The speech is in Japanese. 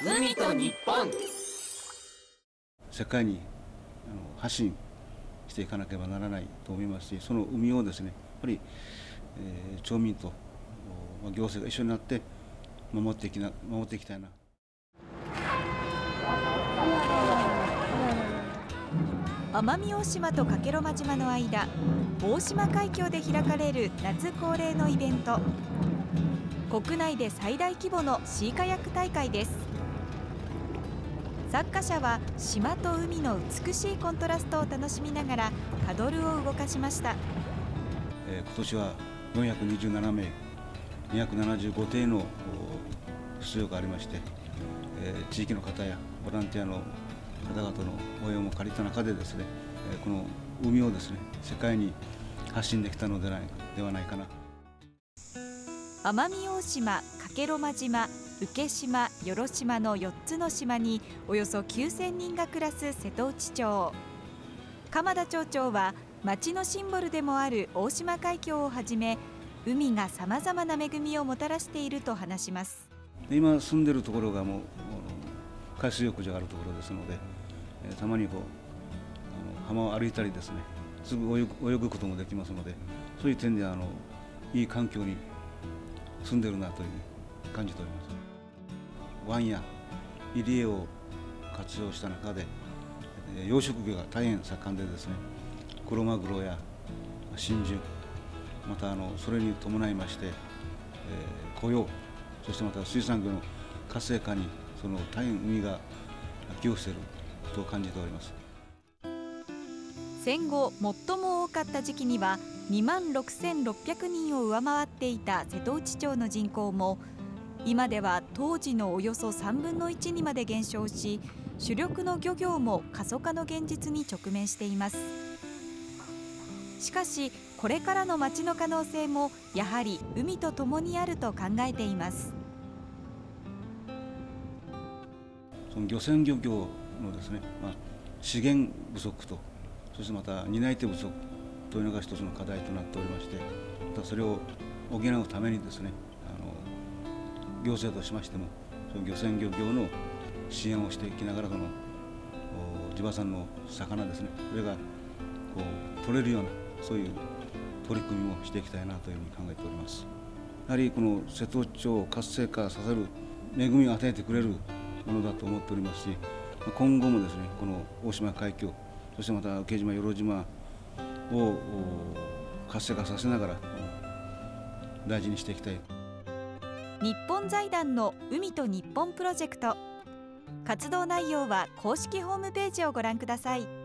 海と日本。 世界に発信していかなければならないと思いますし、その海をですね、やっぱり、町民と行政が一緒になって守っていきたいな。 奄美大島と加計呂麻島の間、大島海峡で開かれる夏恒例のイベント。国内で最大規模のシーカヤック大会です。参加者は島と海の美しいコントラストを楽しみながらパドルを動かしました。 今年は427名、275艇の出場がありまして、地域の方やボランティアの方々の応援も借りた中でですね、この海をですね、世界に発信できたのではないかな。 奄美大島、加計呂麻島、請島、与路島の4つの島におよそ9000人が暮らす瀬戸内町。鎌田町長は町のシンボルでもある大島海峡をはじめ、海がさまざまな恵みをもたらしていると話します。 今住んでるところがもう海水浴場があるところですので、たまに浜を歩いたりですね、すぐ泳ぐこともできますので、そういう点でいい環境に住んでるなというふうに感じております。湾や入り江を活用した中で、養殖業が大変盛んでですね、クロマグロや真珠、またそれに伴いまして、雇用、そしてまた水産業の活性化に大変海が寄与していると感じております。 戦後最も多かった時期には26,600人を上回っていた瀬戸内町の人口も、今では当時のおよそ3分の1にまで減少し、主力の漁業も過疎化の現実に直面しています。しかしこれからの町の可能性もやはり海とともにあると考えています。 その漁船漁業のですね、資源不足と、そしてまた担い手不足というのが一つの課題となっておりまして、またそれを補うためにですね、行政としましてもその漁船漁業の支援をしていきながら、地場産の魚ですね、それが取れるような、そういう取り組みをしていきたいなというふうに考えております。やはりこの瀬戸内町を活性化させる恵みを与えてくれるものだと思っておりますし、今後もですね、この大島海峡、そしてまた請島、与路島を活性化させながら大事にしていきたい。 日本財団の海と日本プロジェクト。活動内容は公式ホームページをご覧ください。